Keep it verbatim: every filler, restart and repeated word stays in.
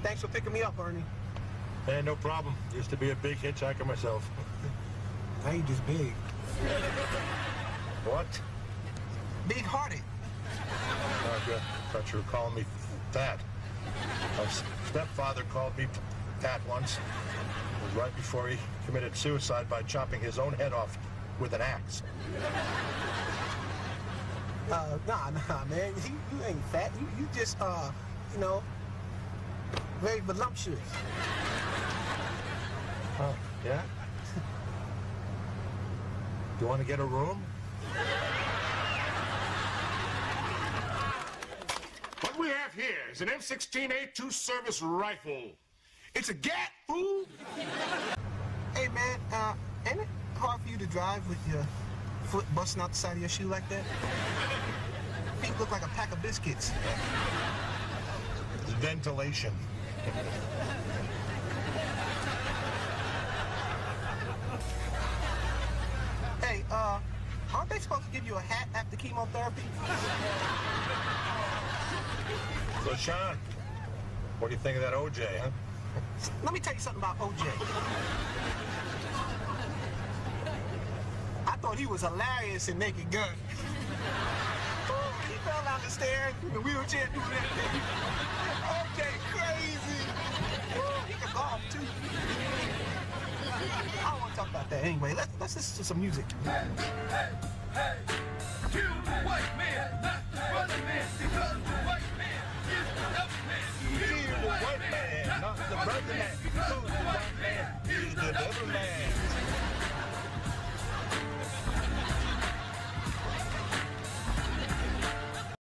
thanks for picking me up, Ernie. Hey, no problem. Used to be a big hitchhiker myself. Now you just big. What? Big-hearted. Oh, good. Thought you were calling me fat. My stepfather called me fat once. It was right before he committed suicide by chopping his own head off with an axe. Uh, nah, nah, man. You, you ain't fat. You, you just, uh, you know, very voluptuous. Oh, yeah? Do you want to get a room? What we have here is an M sixteen A two service rifle. It's a gat, fool. Hey, man, uh, ain't it hard for you to drive with your foot busting out the side of your shoe like that? Feet look like a pack of biscuits. It's ventilation. Hey, uh, aren't they supposed to give you a hat after chemotherapy? So, Sean, what do you think of that O J, huh? Let me tell you something about O J. I thought he was hilarious in Naked Gun. Oh, he fell down the stairs in the wheelchair doing that thing. O J crazy. Oh, he can golf, too. I don't want to talk about that anyway. Let's, let's listen to some music. Hey, hey, hey, you white men.